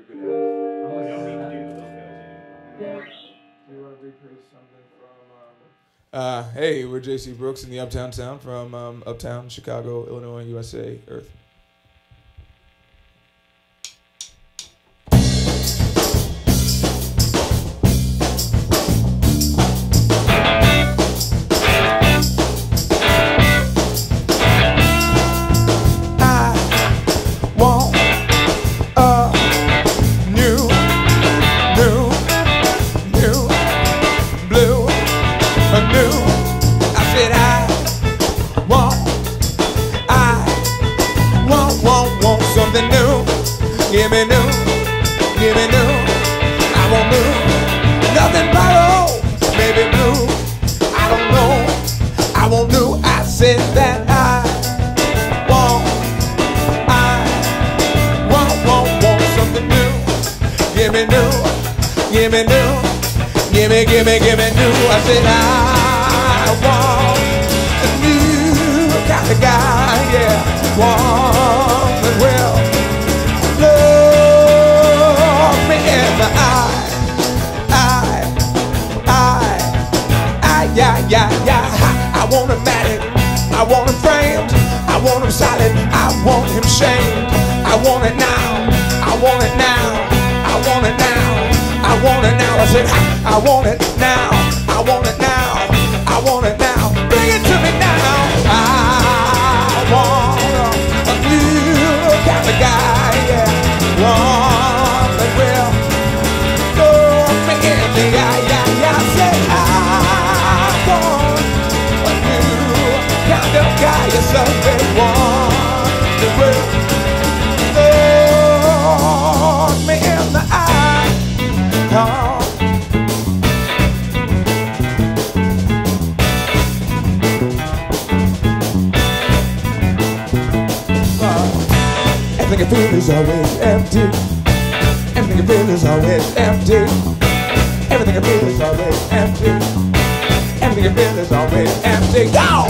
good at it. Y'all need to do the vocals. Do you want to rephrase something from? Hey, we're JC Brooks in the Uptown Sound from Uptown, Chicago, Illinois, USA, Earth. Give me new, give me new. I want new, nothing borrowed, baby blue. I don't know, I want new. I said that I want something new. Give me new, give me new, give me new. I said I want a new kind of guy, yeah. One that will look me in the eye. I want him married, I want him framed, I want him solid, I want him shamed. I want it now, I want it now, I want it now, I want it now. I said I want it now, I want it now, I want it now. Bring it to me now. I want a new kind of guy, yeah. One that will look me in the eye, yeah. I said I want a new kind of guy, yes, I said one that will look me in the eye. Oh. Everything I feel is always empty. Everything I feel is always empty. Everything I feel is always empty. Everything I feel is always empty. Go!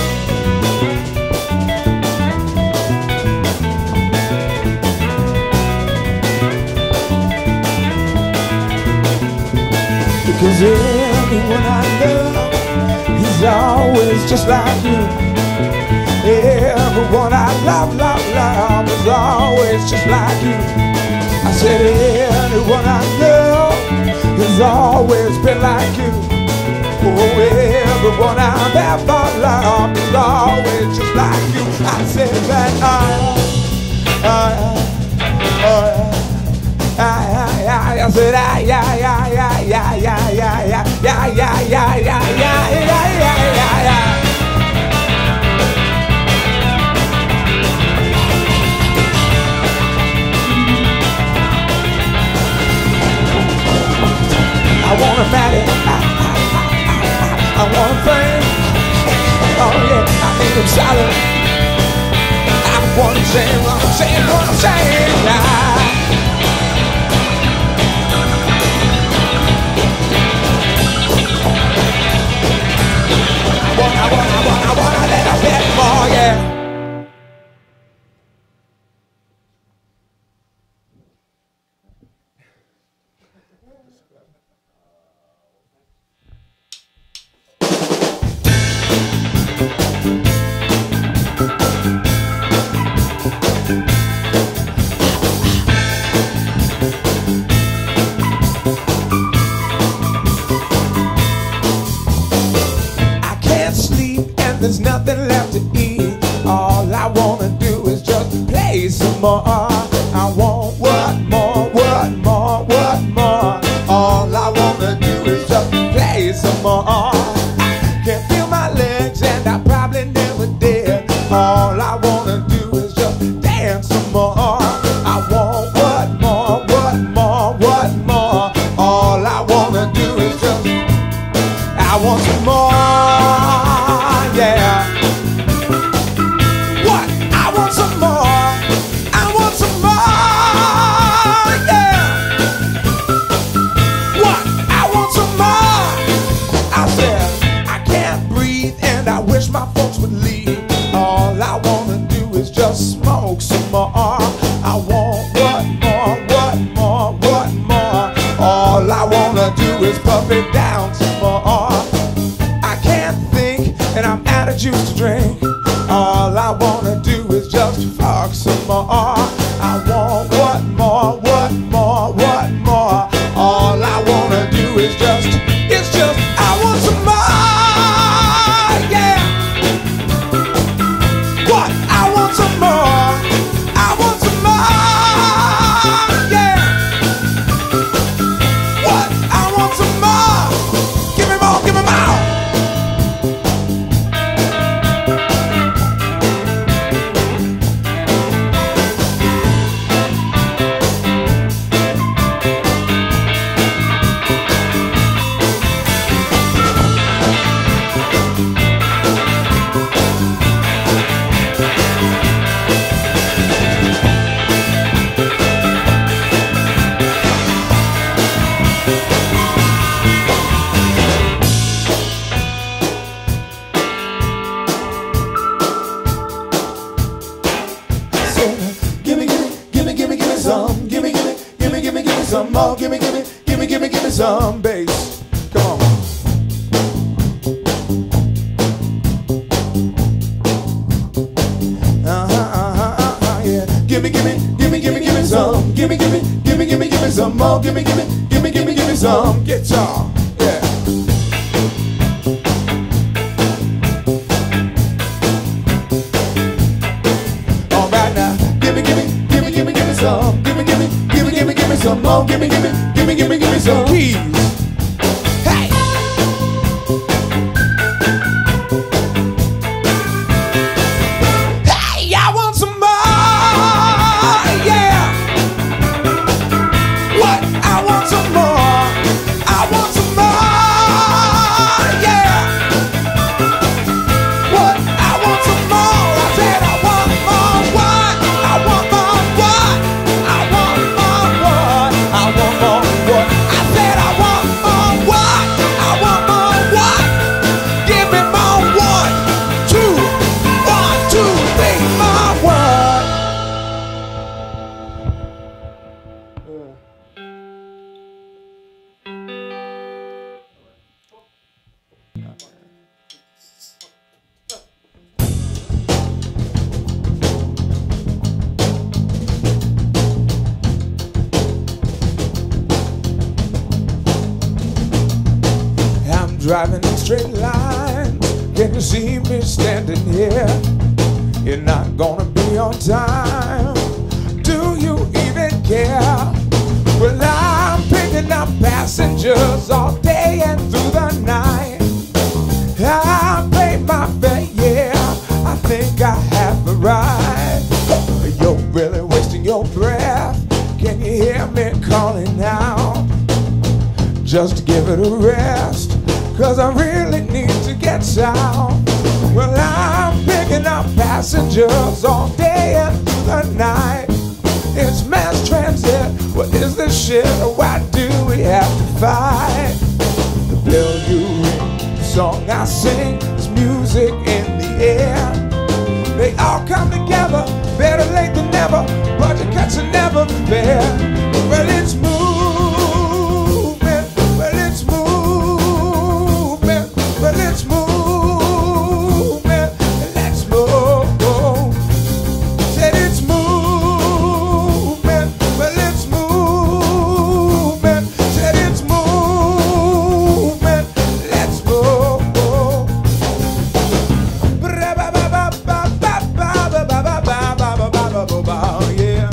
Because everyone I love is always just like you. Everyone I love is always just like you. I said everyone I know has always been like you. Oh, everyone I've ever loved is always just like you. I said that I said I want a marry, I want a friend. Oh yeah, I need him solid. I want him saying what I'm saying, what I'm saying. I want a little bit more, yeah. There's nothing left to eat. All I wanna do is just play some more. I want what more, what more, what more. All I wanna do is just play some more. I can't feel my legs and I probably never did. All I wanna do is just dance some more. I want what more, what more, what more. All I wanna do is just, I want some more. Yeah. What? I want some more. I want some more. I want what more, what more, what more. All I wanna do is just, I want some more, yeah. What? I want some more. I want some more, yeah. What? I want some more. Give me more, give me more. Some more, give me some bass. Come on. Yeah. Give me some. Give me some more. Give me some guitar. Yeah. All right now. Give me some. Give me some more. Give me some keys. Hey. Hey, I want some more. Yeah. What? I want some more. I want some more. Yeah. What? I want some more. I said I want more. What? I want more. What? I want more. What? I want more. What? I said I want more. What? I want more. What? Give me more. 1, 2, 1, 2, 3, more. What? I'm driving in straight lines. Can you see me standing here? You're not gonna be on time. Do you even care? Well, I'm picking up passengers all day and through the night. I paid my fare, yeah. I think I have a right. You're really wasting your breath. Can you hear me calling out? Just give it a rest, 'cause I really need to get south. Well, I'm picking up passengers all day and through the night. It's mass transit, what is this shit? Why do we have to fight? The bell you ring, the song I sing, there's music in the air. They all come together, better late than never, budget cuts are never fair. Well, it's movement, well, it's movement, well, it's movement, let's move. Said it's movement, well, it's movement, said it's movement, let's move. Yeah.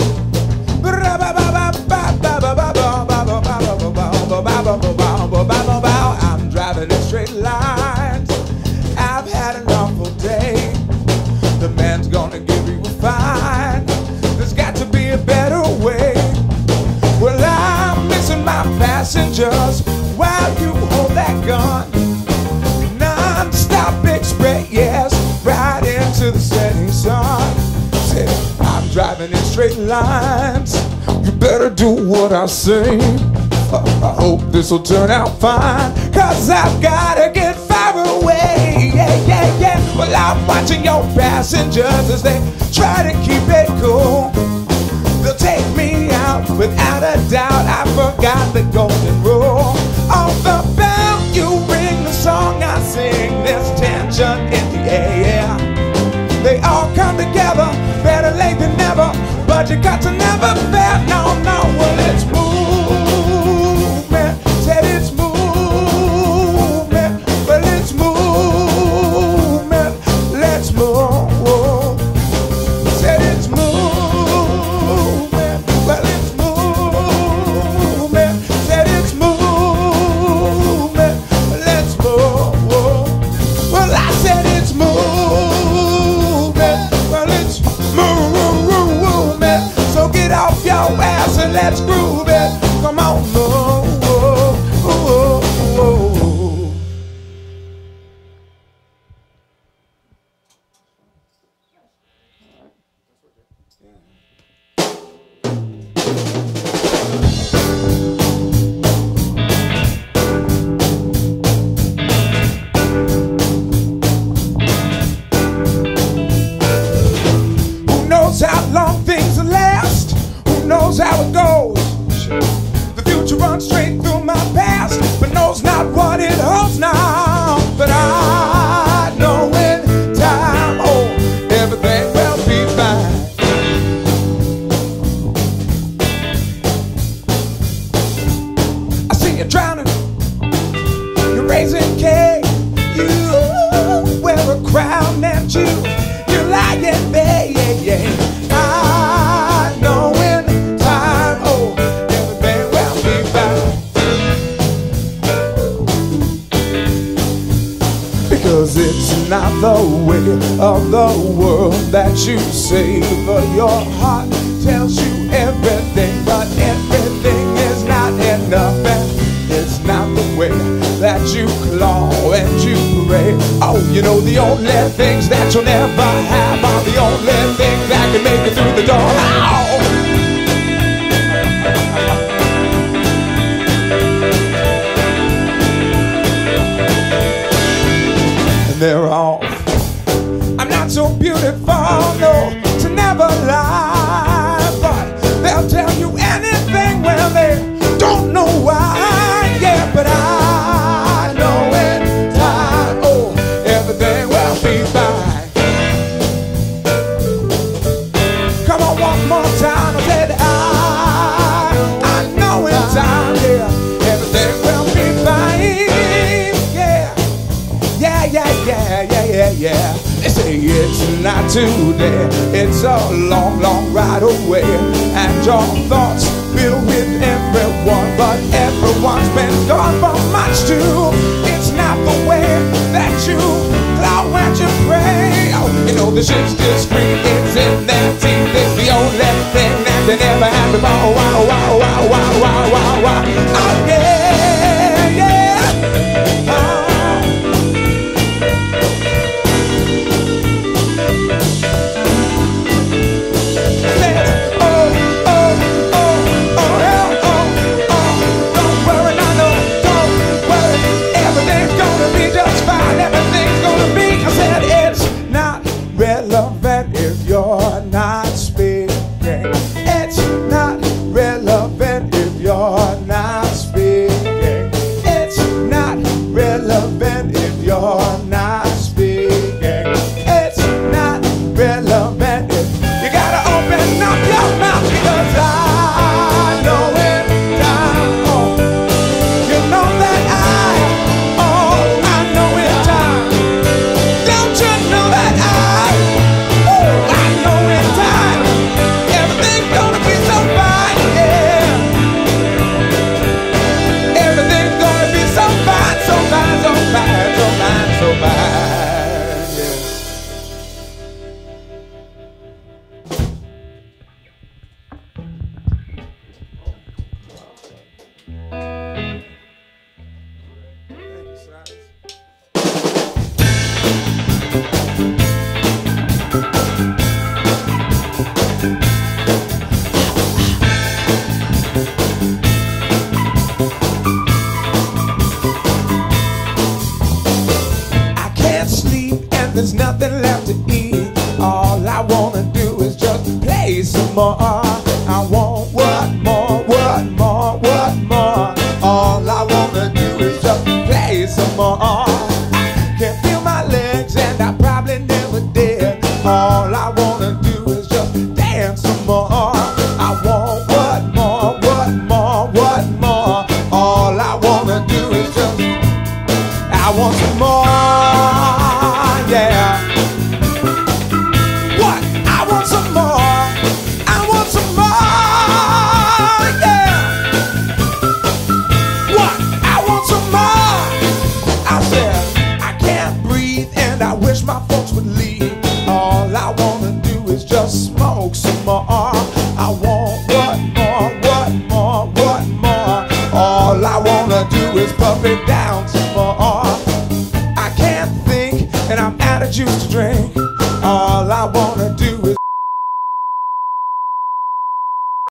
I'm driving in straight lines. I've had an awful day. The man's gonna give you a fine. There's got to be a better way. Well, I'm missing my passengers while you hold that gun. Non-stop express, right into the setting sun. Said, I'm driving in straight lines. You better do what I say. I hope this'll turn out fine, 'cause I've gotta get far away. Yeah, yeah, yeah. Well, I'm watching your passengers as they try to keep it cool. They'll take me out without a doubt. I forgot the golden rule. On the bell you ring, the song I sing, there's tension in the air. They all come together, better late than never, but because I never felt, no, no. Well, it's movement, said it's movement, well, it's movement, let's move. Said it's movement, well, it's movement, said it's movement, let's move. Well, I said it's movement, well, it's movement. So get off your ass and let's groove it. Come on, how long things last, who knows how it goes. The future runs straight through my past, but knows not what it holds now. But I know in time, oh, everything will be fine. I see you drowning, you're raising K, you wear a crown and you're lying there, yeah, yeah. I know in time, oh, everything will be fine. Because it's not the way of the world that you say, but your heart tells you everything, but everything is not enough, and it's not the way that you claw and you pray. Oh, you know the only things that you'll never have are the only things that can make it through the door. Ow! And they're all, I'm not so beautiful, no, to never lie, but they'll tell you anything when they don't know why. Yeah, but I know in time, oh, everything will be fine. Come on, one more time. I said I know in time, yeah, everything will be fine. Yeah, yeah, yeah, yeah, yeah, yeah, yeah. They say it's not today, it's a long, long ride away, and your thoughts fill with everyone, but everyone's been gone for much too. It's not the way that you claw and you pray. Oh, you know the shit's discreet, it's in their teeth. It's the only thing that they never had before. Wow, wow, wow, wow, wow, wow, wow. Oh yeah, yeah. Oh. Relevant if you're not speaking. It's not relevant if you're not speaking. It's not relevant if you're not speaking. It's not relevant if you gotta open up your mouth, because I know in time, oh, you know that I know in time. Don't you know that I know in time, everything's gonna be so fine, yeah. Everything's gonna be so fine, so fine, so fine, so fine, so fine, yeah. Thank you, Silas. There's nothing left to eat. All I wanna do is just play some more. I want what more, what more, what more. All I wanna do is just play some more. I can't feel my legs and I probably never did. All I wanna do is just dance some more. used to